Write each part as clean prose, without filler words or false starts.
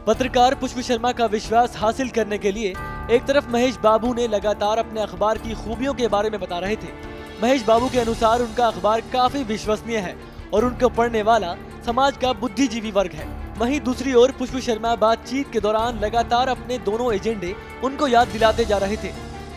पत्रकार पुष्प शर्मा का विश्वास हासिल करने के लिए एक तरफ महेश बाबू ने लगातार अपने अखबार की खूबियों के बारे में बता रहे थे। महेश बाबू के अनुसार उनका अखबार काफी विश्वसनीय है और उनको पढ़ने वाला समाज का बुद्धिजीवी वर्ग है। वहीं दूसरी ओर पुष्प शर्मा बातचीत के दौरान लगातार अपने दोनों एजेंडे उनको याद दिलाते जा रहे थे।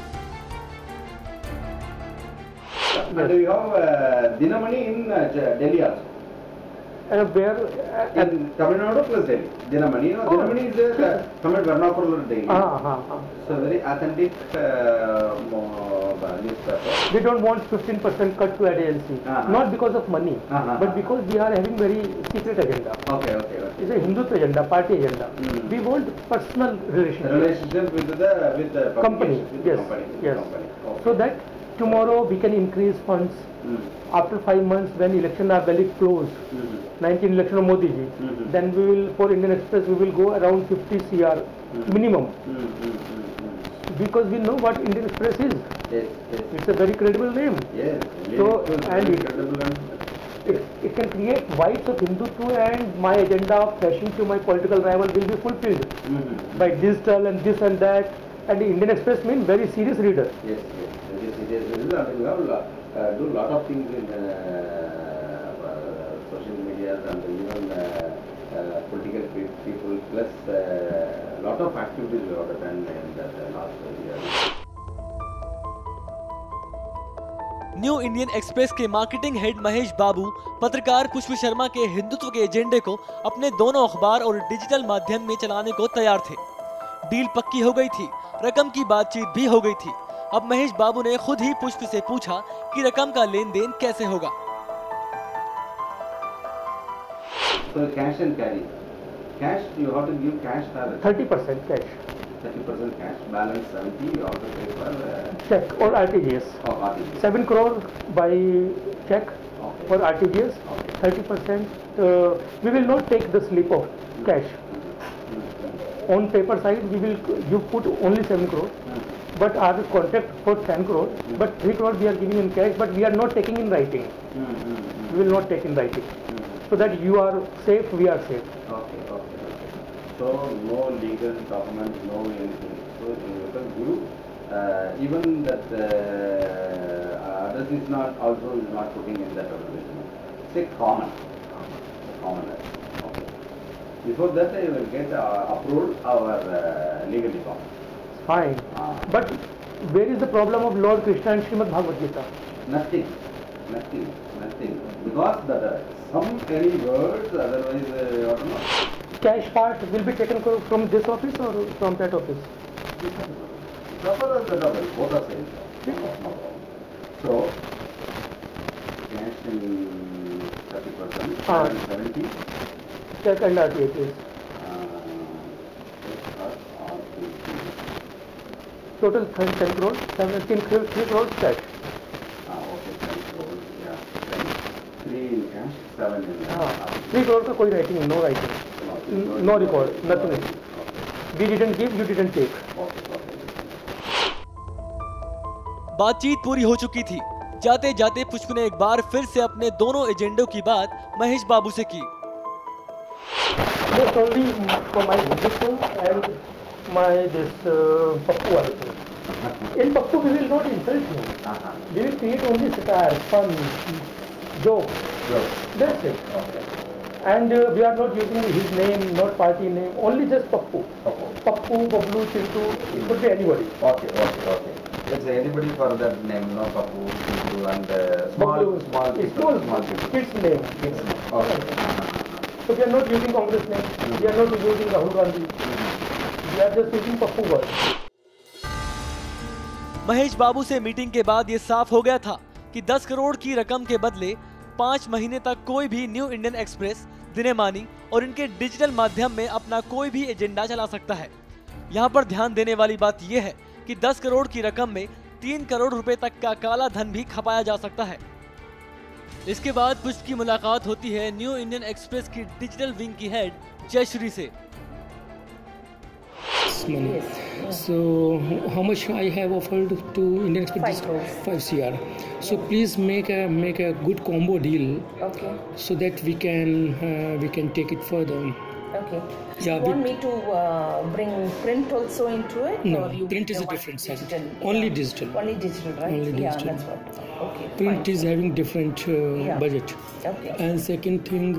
Dinamani in Delhi also. Where? In Tamil Nadu plus Delhi. Dinamani, you know, Dinamani is Tamil Vernacular Delhi. So very authentic newspaper. We don't want 15% cut to ADLC. Not because of money, but because we are having very secret agenda. Okay. It's a Hindutva agenda, party agenda. We want personal relationship with the company. Yes. Company. Okay. So that tomorrow we can increase funds. After 5 months, when elections are very close, 19 election of Modi ji, then we will, for Indian Express, we will go around 50 CR minimum. Because we know what Indian Express is. Yes. It's a very credible name. Yes. So, and it can create vibes of Hindutva, and my agenda of flashing to my political rival will be fulfilled by digital and this and that. And the Indian Express means very serious reader. Yes. Very serious reader. And we have do a lot of things in social media and even political people, plus lot of activities we have done in the last year. New Indian Express के marketing head Mahesh Babu पत्रकार पुष्प शर्मा के हिंदुत्व के एजेंडे को अपने दोनों अखबार और डिजिटल माध्यम में चलाने को तैयार थे। डील पक्की हो गई थी, रकम की बातचीत भी हो गई थी। अब महेश बाबू ने खुद ही पुष्प से पूछा कि रकम का लेन देन कैसे होगा। So cash and carry. Cash you have to give cash. 30% cash. 30% cash. Balance 70 you have to pay for check or RTGS. RTGS. 7 crore by check or RTGS. 30%. We will not take the slip of cash. On paper side, you put only 7 crore. But our contract for 10 crore, but 3 crore we are giving in cash, but we are not taking in writing. We will not take in writing. So that you are safe, we are safe. Okay. So no legal documents, no anything. So you can give, even that address is not putting in that advertisement. It's a common. Okay. Before that, you will get approved our legal department. Fine. But where is the problem of Lord Krishna and Srimad Bhagavad Gita? Nothing. Because some any words, otherwise, I don't know. Cash part will be taken from this office or from that office? Double, both are same. So, cash in 30%, 70. Check and RTGS. Total 10 crore, 17 3 crores cash. Okay, 10 crores, yeah. 3 in cash, 7 in 3 crore का कोई writing, no writing, no record, nothing. We didn't give, you didn't take. बातचीत पूरी हो चुकी थी। जाते जाते पुष्प ने एक बार फिर से अपने दोनों एजेंडों की बात महेश बाबू से की। Just only for my Hindutva and my Pappu also. In Pappu we will not insult him. We will create only satire, fun, joke. That's it. And we are not using his name, not party name, only just Pappu. Pappu, Bablu, Chintu, it could be anybody. Okay. Let's say anybody for that name, no Pappu, Chintu, and small kids name. Okay. So we are not using Congress name, we are not using Rahul Gandhi, we are just using Pappu word. Mahesh बाबू से meeting के बाद ये साफ हो गया था कि 10 करोड़ की रकम के बदले 5 महीने तक कोई भी न्यू इंडियन एक्सप्रेस, दिनमानी और इनके डिजिटल माध्यम में अपना कोई भी एजेंडा चला सकता है। यहाँ पर ध्यान देने वाली बात यह है कि 10 करोड़ की रकम में 3 करोड़ रुपए तक का काला धन भी खपाया जा सकता है। इसके बाद पुष्प की मुलाकात होती है न्यू इंडियन एक्सप्रेस की डिजिटल विंग की हेड जयश्री से। Money. So how much I have offered to Indian Express? 5 CR. So please make a good combo deal. Okay. So that we can take it further. Okay. So Yeah, you want me to bring print also into it? No, or you print is a want different side. digital? Only digital. Only digital, right? Only digital. Yeah, that's what. Okay. Print fine. is having different budget. Okay. And second thing,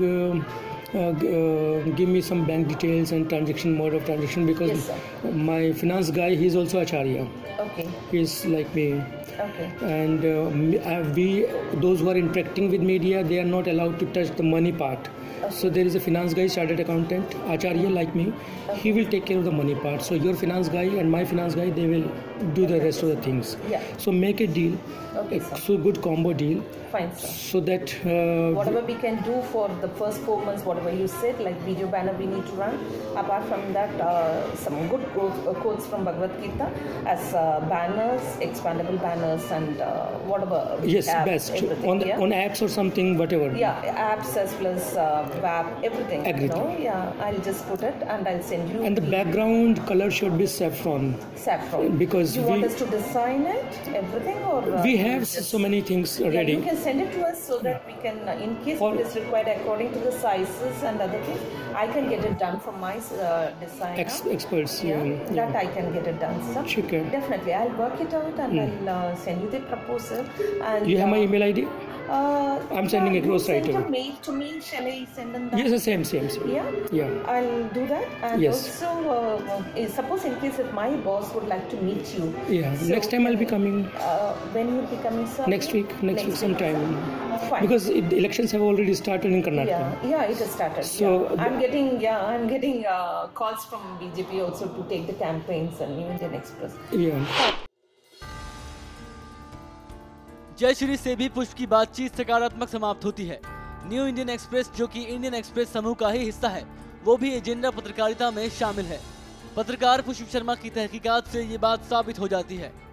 give me some bank details and transaction mode of transaction, because Yes, sir. my finance guy, he's also Acharya. Okay. He's like me. Okay. And those who are interacting with media, they are not allowed to touch the money part. So there is a finance guy, chartered accountant, Acharya like me. He will take care of the money part. So your finance guy and my finance guy, they will do the rest of the things. Yeah. So make a deal, Okay, sir. so good combo deal, Fine, sir. so that Whatever we can do for the first 4 months, whatever you said, like video banner we need to run. Apart from that, some good quotes from Bhagavad Gita as banners, expandable banners, and whatever. We yes, have, best everything, on yeah? on apps or something, whatever. Yeah, apps as well as WAP, everything. Everything. Yeah, I'll just put it and I'll send you. And the background color should be saffron. Saffron. Because you want we- us to design it, everything, or We you have just- so many things Yeah, ready. you can send it to us so that we can, in case Or- it is required according to the sizes and other things, I can get it done from my designer. Experts. Yeah, yeah. that I can get it done, sir. Okay. Definitely, I'll work it out and I'll send you the proposal. And You have my email ID? I'm sending yeah, across you right sent away. a mail to me. Shall I send them that? Yes, same. Yeah? Yeah. I'll do that. And Yes. also, suppose in case if my boss would like to meet you. Yeah. so Next time I'll be coming. When you'll be coming, sir? Next week sometime. Fine. Because the elections have already started in Karnataka. Yeah, it has started. So, yeah. I'm getting calls from BJP also to take the campaigns and New Indian Express. Yeah. जय श्री से भी पुष्प की बातचीत सकारात्मक समाप्त होती है। न्यू इंडियन एक्सप्रेस, जो कि इंडियन एक्सप्रेस समूह का ही हिस्सा है, वो भी एजेंडा पत्रकारिता में शामिल है। पत्रकार पुष्प शर्मा की तहकीकात से ये बात साबित हो जाती है।